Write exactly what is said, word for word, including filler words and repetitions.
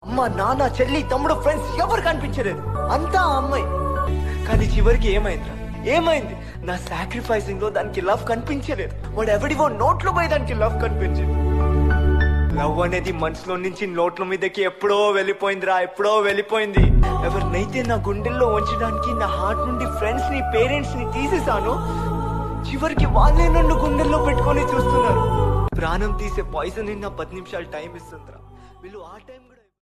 అమ్మ నాన్న చెల్లి తమ్ముడు ఫ్రెండ్స్ ఎవరు కనిపించలేదు, అంతా ఆ అమ్మాయి. కానీ చివరికి ఏమైందిరా, ఏమైంది? నా సాక్రిఫైసింగ్ లో దానికి లవ్ కనిపించలేదు. వాడు ఎవడివో నోట్లో పోయి దానికి లవ్ కనిపించింది. లవ్ అనేది మనసులో నుంచి నోట్ల మీదకి ఎప్పుడో వెళ్ళిపోయిందిరా, ఎప్పుడో వెళ్ళిపోయింది. ఎవరినైతే నా గుండెల్లో ఉంచడానికి నా హార్ట్ నుండి ఫ్రెండ్స్ ని పేరెంట్స్ ని తీసేసాను, చివరికి వాళ్ళే నన్ను గుండెల్లో పెట్టుకొని చూస్తున్నారు. ప్రాణం తీసే పాయిజన్ నా పది నిమిషాలు టైం ఇస్తుందిరా. వీళ్ళు ఆ టైం కూడా